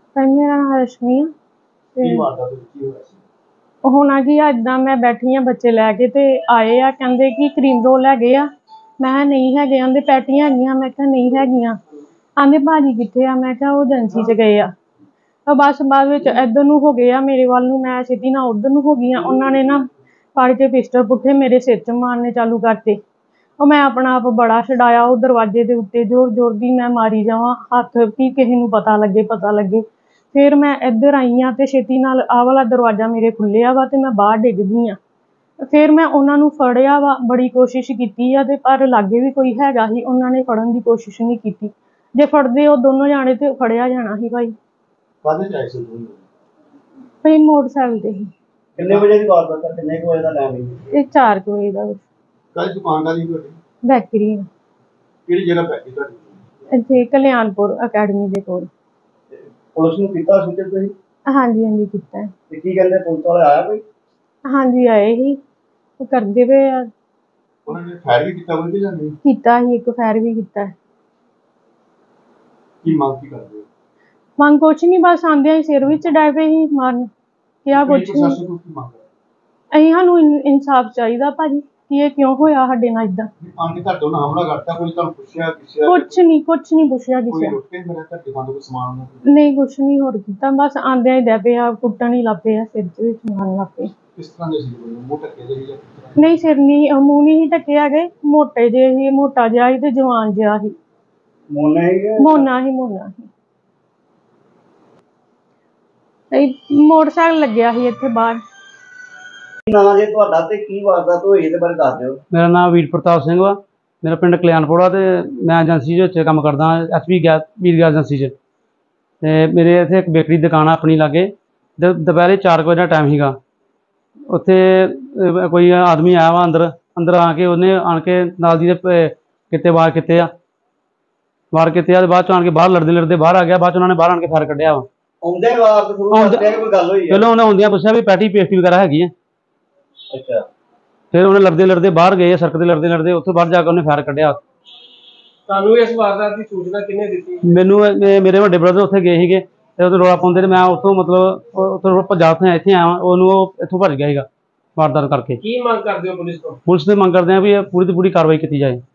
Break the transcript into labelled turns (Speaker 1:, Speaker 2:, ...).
Speaker 1: मेरा नाम रश्मि है। होना की इदा मैं बैठी हाँ बच्चे लैके ते आए आ कहते कि क्रीम रोल है आ। मैं नहीं है आंदे पैटियां है मैं नहीं है आंदे भाजी कितने आ मैं वो एजेंसी च गए आ। बस बाद इधर नूं हो गए मेरे वाल नूं मैं छेती ना उधर नूं हो गई। उन्होंने ना फड़ के पिस्टल पुट्ठे मेरे सिर च मारने चालू करते। मैं अपना आप बड़ा छड़ाया वो दरवाजे के उत्ते जोर जोर की मैं मारी जावां हथ कि किसी नूं पता लगे। फिर मैं इधर आई हाँ तो छेती नाल आह वाला दरवाजा मेरे खुलिया वा तो मैं बाहर डिग गई हाँ। फिर मैं उन्होंने फड़िया वा बड़ी कोशिश की पर लागे भी कोई हैगा ही उन्होंने फड़न की कोशिश नहीं की। जे फड़ते वो दोनों जाने तो फड़िया जाना ही भाई। भाई मोटरसाइकिल ते ही।
Speaker 2: कितने बजे की बात है? कितने बजे का टाइम है?
Speaker 1: ये 4 बजे का
Speaker 2: कल दुकान का
Speaker 1: बैकरी
Speaker 2: किहड़ी जगह बैकरी ਤੁਹਾਡੀ?
Speaker 1: इत्थे कल्याणपुर अकैडमी के कोल।
Speaker 2: पुलिस ਨੂੰ ਕੀਤਾ सूचित ਤੁਸੀਂ?
Speaker 1: हाँ जी हाँ जी किया।
Speaker 2: ਤੇ ਕੀ ਕਹਿੰਦੇ ਪੁਲਿਸ ਵਾਲੇ ਆਇਆ ਕੋਈ?
Speaker 1: हाँ जी आए ही करते पे
Speaker 2: उन्होंने फायर भी किया कोई या नहीं?
Speaker 1: किया ही एक फायर भी किया।
Speaker 2: की मांग की करते हो?
Speaker 1: मांग कुछ नहीं बस आंदे ही सिर विच डे पे ही मारन क्या कुछ नहीं। असीं सानूं इंसाफ चाहिए भाजी कि ये क्यों होया साडे नाल इदां।
Speaker 2: आंटी घर तो ना हमला करता कोई ਤੁਹਾਨੂੰ ਪੁੱਛਿਆ ਕਿਸੇ
Speaker 1: कुछ नहीं पुछया
Speaker 2: कोई
Speaker 1: किसी
Speaker 2: रुक के मेरा घर दुकान ਤੋਂ ਸਮਾਨ
Speaker 1: नहीं कुछ नहीं होर कीता बस आंदे ही डे पे कुट्टन ही लग पे सिर च भी मारन लग पे।
Speaker 2: किस तरह ਦੇ ਸੀ ਮੂੰਹ ਢੱਕੇ ਦੇ ਜਾਂ
Speaker 1: नहीं सिर नहीं मूँह नहीं ढके है मोटे जे ही मोटा जिहा ही ते जवान जिहा ही।
Speaker 2: मोना ही
Speaker 1: मोटरसाइकिल लग्या ही इत्थे बाहर।
Speaker 2: नाम जे ਤੁਹਾਡਾ ਤੇ ਕੀ ਵਾਰਦਾਤ ਹੋਈ ਇਹਦੇ ਬਾਰੇ ਦੱਸ ਦਿਓ।
Speaker 3: मेरा नाम वीर प्रताप सिंह वा मेरा पिंड कल्याणपुर ते मैं एजेंसी च काम करदा HP gas Veer gas agency च ते मेरे इत्थे एक बेकरी दुकान अपनी लागे दोपहर 4 बजे का टाइम सीगा। उत्थे कोई आदमी आया वा अंदर आके उन्हें आन के नाल दी किते वार किते बाद च आन के बाहर लड़ते बाहर आ गया। बाद उन्होंने बाहर आन के फायर कढ़िया वा। चलो उन्हें आउंदियां पुछया भी पैटी पेस्ट्री वगैरह हैगी है।
Speaker 2: अच्छा
Speaker 3: फिर उन्हें लड़ते बाहर गए सड़क लड़ते उत्थे बाहर जाकर उन्हें फायर कढ़िया।
Speaker 4: ਤੁਹਾਨੂੰ ਇਸ ਵਾਰਦਾਤ ਦੀ सूचना किन्ने ਦਿੱਤੀ?
Speaker 3: मैनू मेरे वड्डे ब्रदर उत्थे गए सीगे ते उत्थे रौला पाउंदे मैं उत्थों मतलब उत्थों भज्जा उत्थे इत्थे आया ओनू इत्थों भज गया सीगा वारदात करके।
Speaker 4: की मांग करदे हो पुलिस तो?
Speaker 3: पुलिस से मंग करते हैं भी पूरी की पूरी कार्रवाई की जाए।